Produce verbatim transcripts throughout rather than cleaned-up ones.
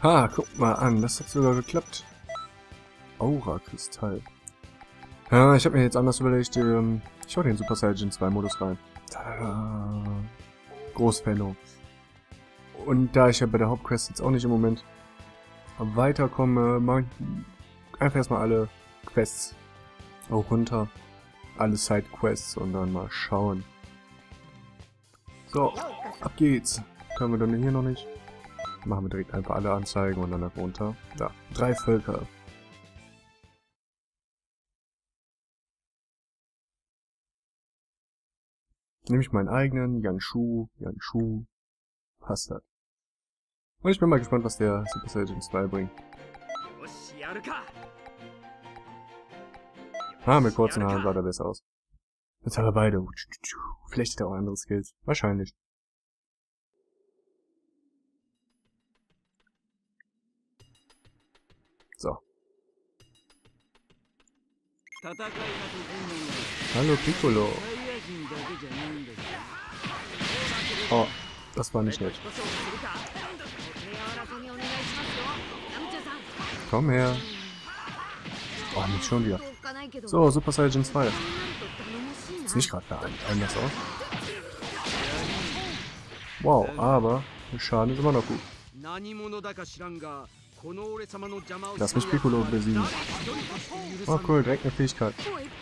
Ha, guck mal an, das hat sogar geklappt. Aura-Kristall. Ja, ich habe mir jetzt anders überlegt, ähm, ich hau den Super Saiyan zwei Modus rein. Tada! Großfällung. Und da ich ja bei der Hauptquest jetzt auch nicht im Moment weiterkomme, mache ich einfach erstmal alle Quests auch runter. Alle Sidequests und dann mal schauen. So, ab geht's. Können wir dann hier noch nicht. Machen wir direkt einfach alle Anzeigen und dann einfach runter. Da, drei Völker. Nehme ich meinen eigenen, Yanshu, Yanshu, passt das. Und ich bin mal gespannt, was der Super Saiyan zwei bringt. Ah, mit kurzen Haaren sah der besser aus. Jetzt haben wir beide. Vielleicht hat er auch andere Skills. Wahrscheinlich. So. Hallo Piccolo. Oh, das war nicht nett. Komm her. Oh, nicht schon wieder. So, Super Saiyan zwei. Ist nicht gerade anders aus. Wow, aber der Schaden ist immer noch gut. Lass mich Piccolo besiegen. Oh cool, direkt eine Fähigkeit.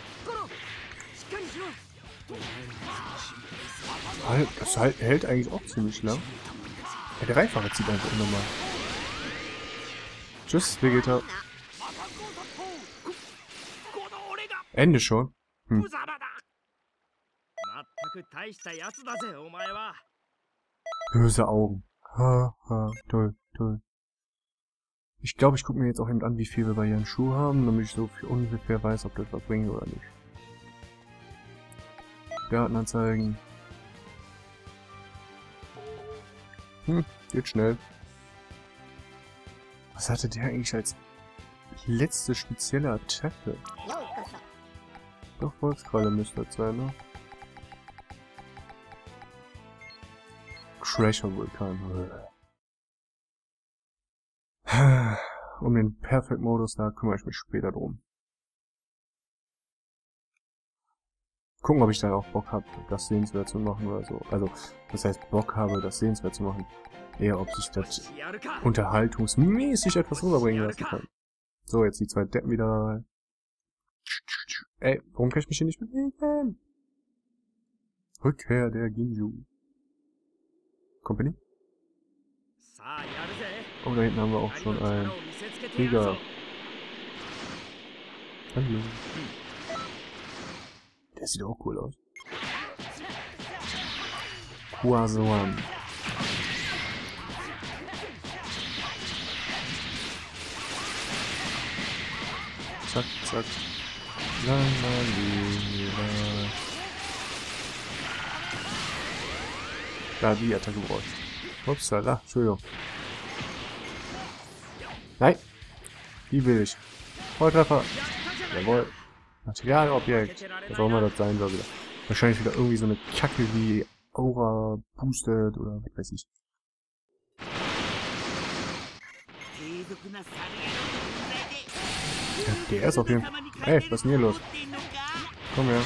Das hält eigentlich auch ziemlich lang. Ja, der Reifacher zieht einfach immer mal. Tschüss, Vegeta. Ende schon. Hm. Böse Augen. Ha, ha, toll, toll. Ich glaube, ich gucke mir jetzt auch eben an, wie viel wir bei Yanshu haben, damit ich so viel ungefähr weiß, ob das was bringt oder nicht. Gartenanzeigen. Hm, geht schnell. Was hatte der eigentlich als letzte spezielle Attacke? Doch, Volkskralle müsste das sein, ne? Crasher Vulkan. Um den Perfect-Modus, da kümmere ich mich später drum. Gucken, ob ich da auch Bock habe, das sehenswert zu machen oder so. Also, das heißt, Bock habe, das sehenswert zu machen. Eher, ob sich das unterhaltungsmäßig etwas rüberbringen lassen kann. So, jetzt die zwei Deppen wieder. Ey, warum kann ich mich hier nicht bewegen? Rückkehr der Ginju. Company? Oh, da hinten haben wir auch schon einen Krieger. Hallo. Der sieht auch cool aus. Huazuan. Zack, zack. La, la, li, la. Da, die Attacke braucht. Upsala, Entschuldigung. Nein! Die will ich. Volltreffer. Jawohl. Materialobjekt. Was auch immer das sein soll wieder. Wahrscheinlich wieder irgendwie so eine Kacke wie Aura boosted oder was weiß ich. Ja, der ist auf jeden Fall. Hey, was ist denn hier los? Komm her.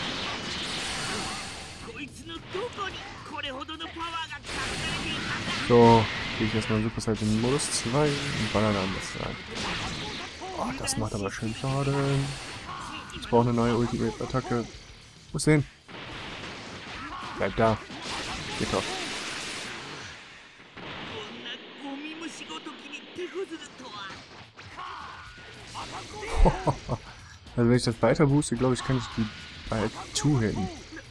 So, gehe ich erstmal Super Saiyan Modus zwei und baller dann das rein. Oh, das macht aber schön Schaden. Ich brauche eine neue Ultimate-Attacke. Wo ist hin? Bleib da. Geht doch. Also wenn ich das weiter booste, glaube ich, kann ich die bald two-hitten.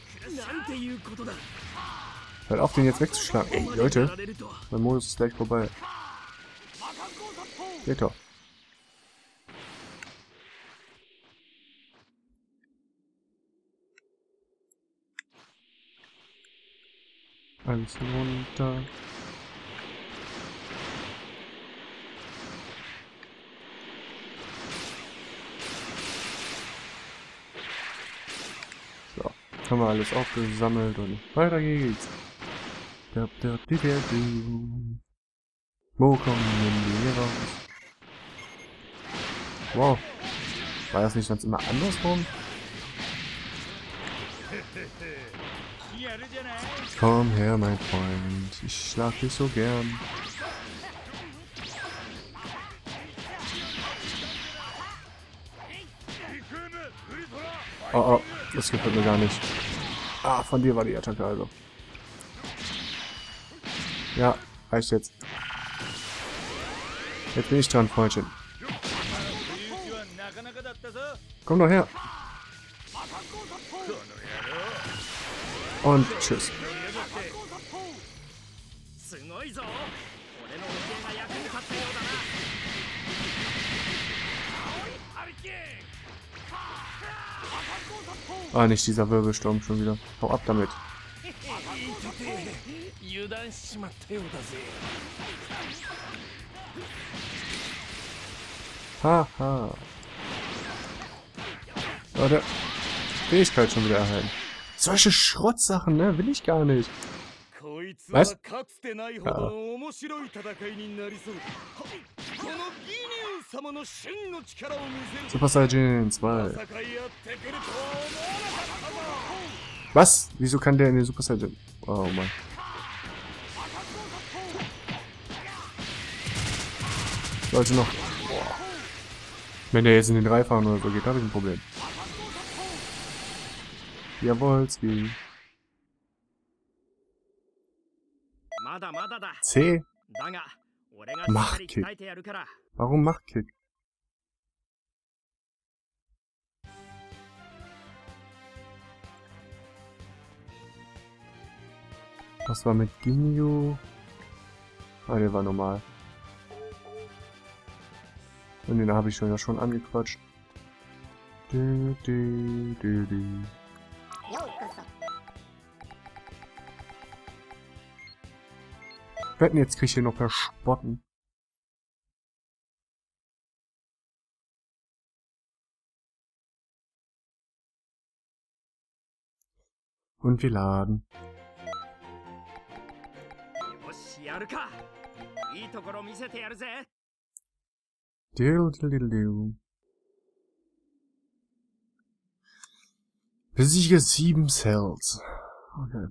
Hört auf, den jetzt wegzuschlagen. Ey, Leute. Mein Modus ist gleich vorbei. Geht doch. Alles runter. So, haben wir alles aufgesammelt und weiter geht's. Wo kommen denn die hier raus? Wow. War das nicht sonst immer andersrum? Komm her, mein Freund. Ich schlag dich so gern. Oh, oh. Das gefällt mir gar nicht. Ah, von dir war die Attacke also. Ja, reicht jetzt. Jetzt bin ich dran, Freundchen. Komm doch her. Und tschüss. Ah, nicht dieser Wirbelsturm schon wieder. Hau ab damit. Haha. Leute, Fähigkeit schon wieder erhalten. Solche Schrottsachen, ne? Will ich gar nicht. Was? Ja. Super Saiyan zwei. Was? Wieso kann der in den Super Saiyan? Oh Mann. Sollte noch. Boah. Wenn der jetzt in den Dreifachen oder so geht, habe ich ein Problem. Jawolski. C. Machtkick. Warum Machtkick? Was war mit Ginyu? Ah, der war normal. Und den habe ich schon ja schon angequatscht. Du, du, du, du. Wetten, jetzt krieg ich hier noch verspotten. Und wir laden. Diddle, diddle, diddle. Besiege sieben Cells. Okay.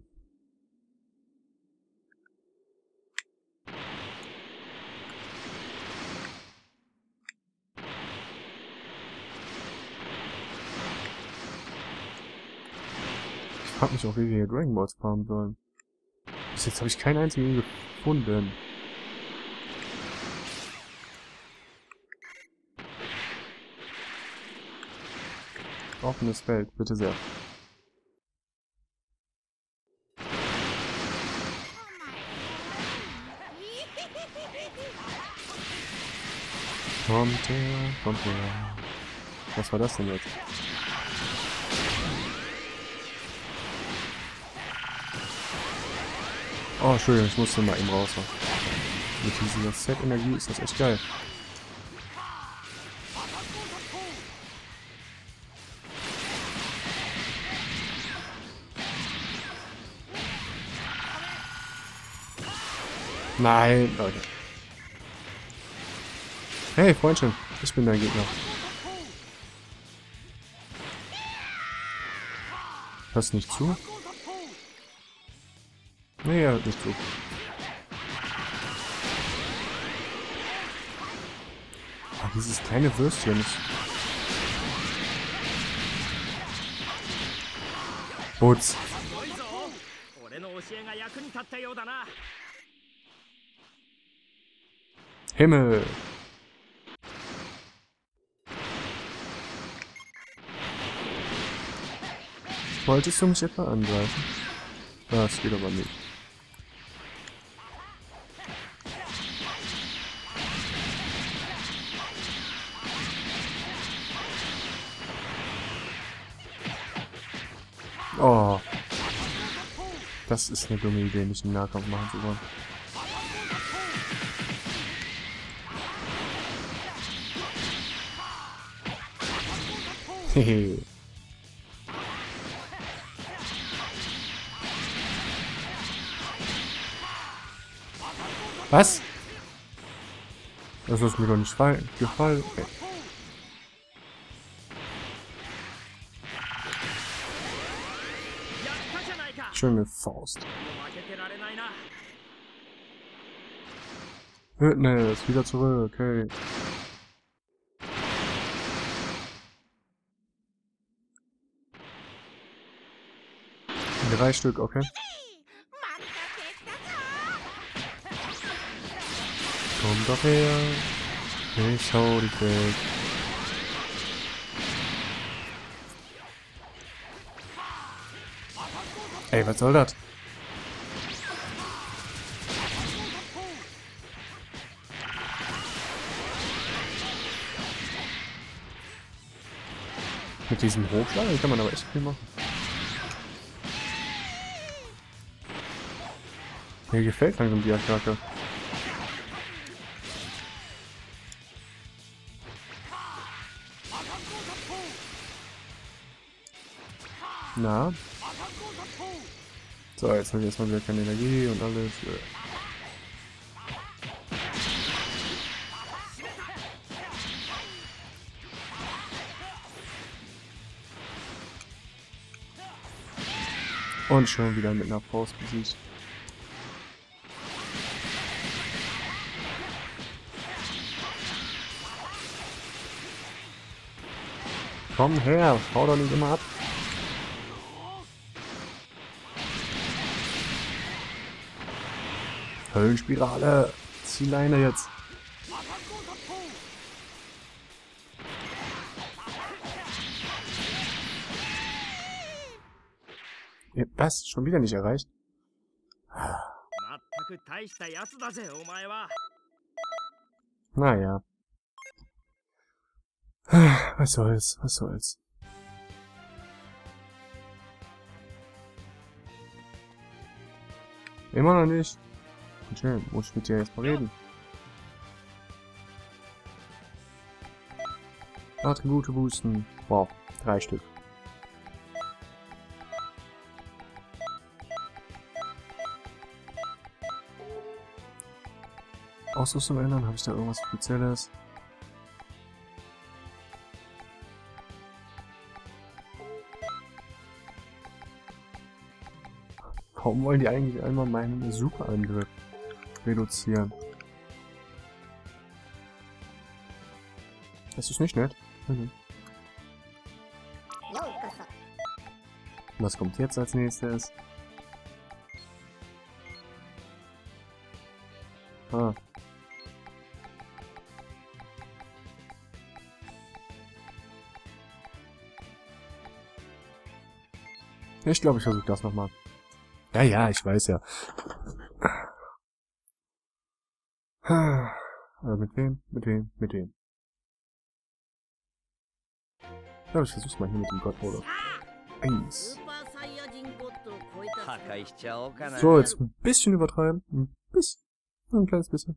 Ich frag mich auch, wie wir hier Dragon Balls farmen sollen. Bis jetzt habe ich keinen einzigen gefunden. Offenes Feld, bitte sehr. Kommt her, kommt her. Was war das denn jetzt? Oh, Entschuldigung, ich musste mal eben raus. Mit dieser Set-Energie ist das echt geil. Nein, Leute. Hey, Freundchen, ich bin dein Gegner. Hörst nicht zu? Nee, er hört nicht zu. Ah, dieses kleine Würstchen ist... Putz. Himmel. Wolltest du mich etwa angreifen? Das geht aber nicht. Oh. Das ist eine dumme Idee, nicht einen Nahkampf machen zu wollen. Hehe. Was? Das ist mir doch nicht gefallen. Okay. Schöne Faust. Witness, wieder zurück, okay. Drei Stück, okay. Komm doch her. Ich hau dich weg. Ey, was soll das? Mit diesem Hochschlag kann man aber echt viel machen. Mir gefällt langsam die Attacke. Na? So, jetzt habe ich erstmal wieder keine Energie und alles. Und schon wieder mit einer Faust besiegt. Komm her, hau doch nicht immer ab. Höllenspirale. Zieh Leine jetzt. Was? Schon wieder nicht erreicht? Naja. Was soll's, was soll's. Immer noch nicht. Schön, muss ich mit dir jetzt mal reden. Attribute boosten. Wow, drei Stück. Ausrüstung ändern, habe ich da irgendwas Spezielles? Warum wollen die eigentlich einmal meinen Superangriff reduzieren? Das ist nicht nett. Mhm. Was kommt jetzt als nächstes? Ah. Ich glaube, ich versuche das nochmal. Ja, ja, ich weiß ja. Aber mit wem? Mit wem? Mit wem? Ja, ich versuch's mal hier mit dem Godmodus. Eins. So, jetzt ein bisschen übertreiben. Ein bisschen. Ein kleines bisschen.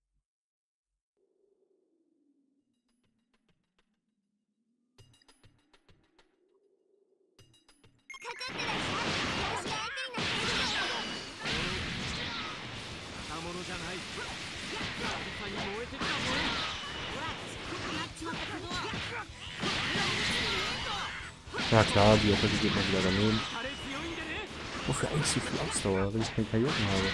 Ja klar, die Attacke geht mal wieder daneben. Wofür eigentlich so viel Ausdauer, wenn ich keine Karrieren habe?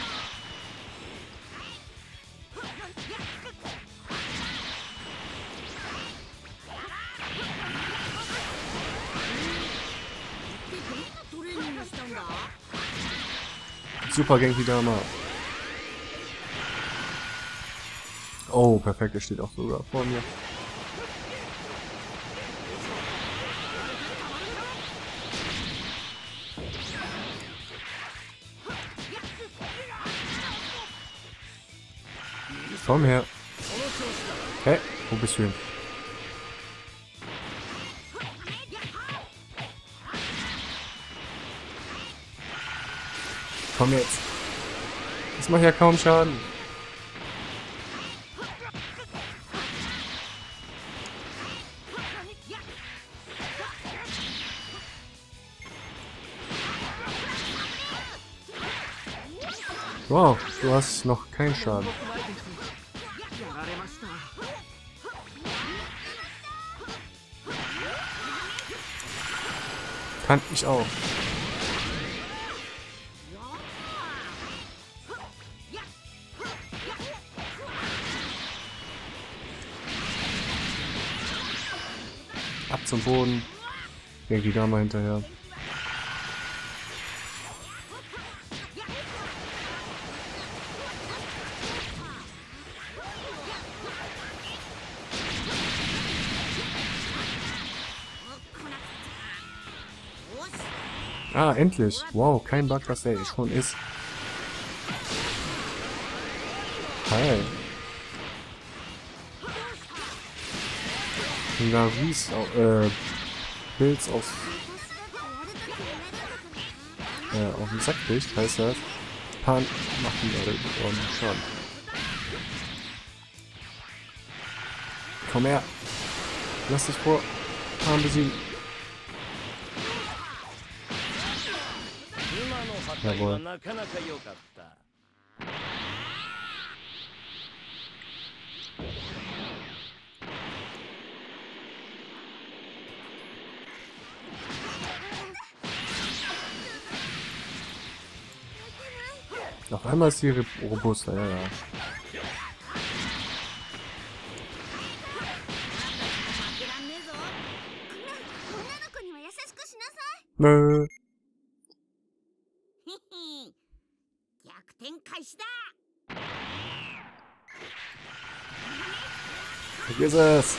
Super Genki Dama. Oh, perfekt, er steht auch sogar vor mir. Komm her. Hä? Wo bist du hin? Komm jetzt. Das macht ja kaum Schaden. Wow, du hast noch keinen Schaden. Kann ich auch. Ab zum Boden. Genki Dama hinterher. Ah, endlich. Wow, kein Bug, was der schon ist. Hi. Laris, äh, Pilz aus, äh, auf dem Sack kriegt, heißt das. Pan macht ihn alle und schon. Komm her. Lass dich vor Pan besiegen. Jawohl. Auf einmal ist sie robuster, ja, ja. Nö. Vergiss es!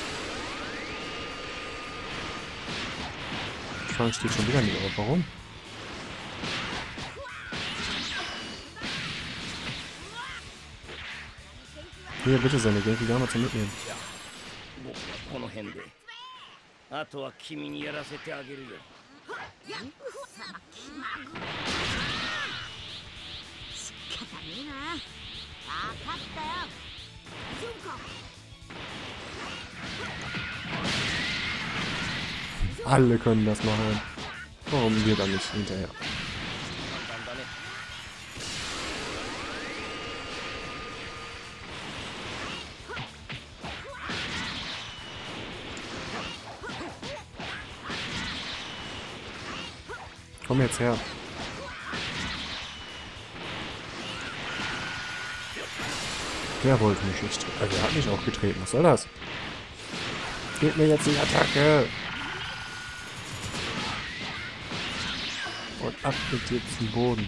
Schwank steht schon wieder nicht auf. Warum? Hier, bitte seine Genki Dama zum Mitnehmen. Alle können das machen. Warum wir dann nicht hinterher? Komm jetzt her. Der wollte mich nicht treten. Also, der hat mich auch getreten. Was soll das? Gib mir jetzt die Attacke. Und ab mit dir zum Boden.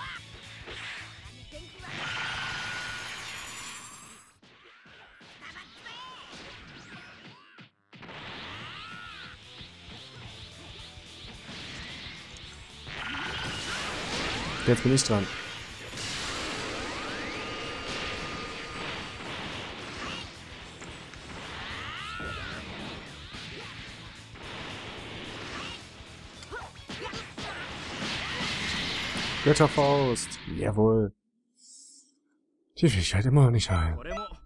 Jetzt bin ich dran. Götterfaust. Jawohl. Die Fähigkeit immer noch nicht heilen.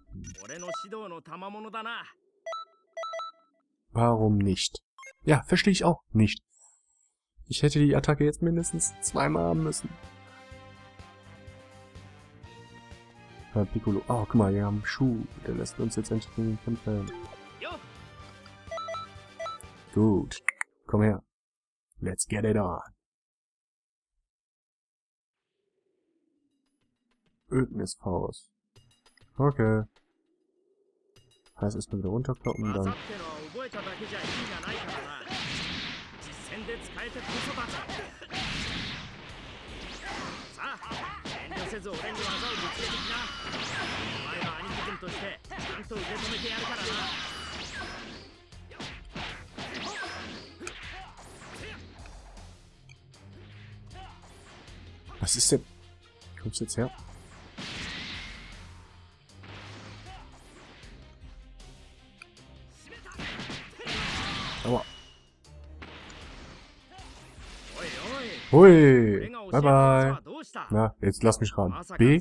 Warum nicht? Ja, verstehe ich auch nicht. Ich hätte die Attacke jetzt mindestens zweimal haben müssen. Herr Piccolo. Oh, guck mal, wir haben Schuh. Der lässt uns jetzt endlich in den Kämpfen. Gut. Komm her. Let's get it on. Ödnisfaust. Okay. Heißt erstmal wieder runterkloppen, dann. Was ist denn? Kommst du jetzt her? Aua. Hui. Bye bye. Na, jetzt lass mich ran. B?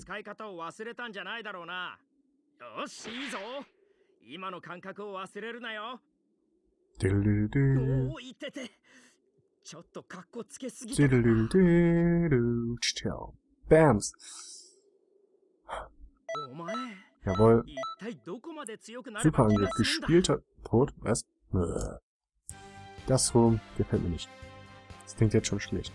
Bams. Jawohl. Superangriff. Gespielter Tod. Was? Das rum gefällt mir nicht. Das klingt jetzt schon schlecht.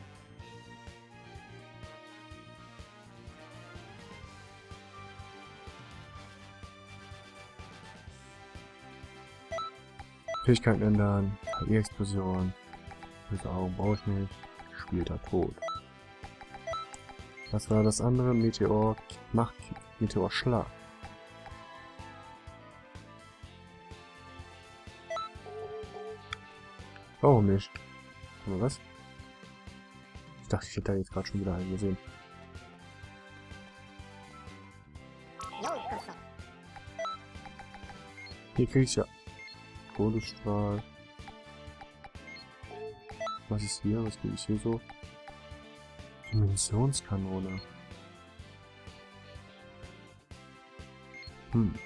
Fähigkeiten ändern. K I-Explosion. Böse Augen brauche ich nicht. Spielter tot. Was war das andere? Meteor. Macht Meteor Schlag. Warum nicht? Aber was? Ich dachte, ich hätte da jetzt gerade schon wieder einen gesehen. Hier krieg ich ja Todesstrahl. Was ist hier? Was kriege ich hier so? Dimensionskanone. Hm.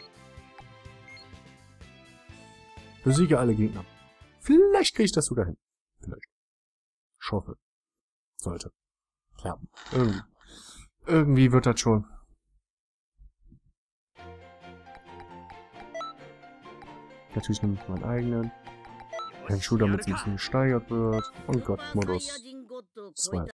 Besiege alle Gegner. Vielleicht kriege ich das sogar hin. Vielleicht. Ich hoffe. Sollte. Klappen. Irgendwie. Irgendwie wird das schon. Natürlich nehme ich meinen eigenen. Ein Schuh, damit es ein bisschen gesteigert wird. Und Gott, Modus zwei.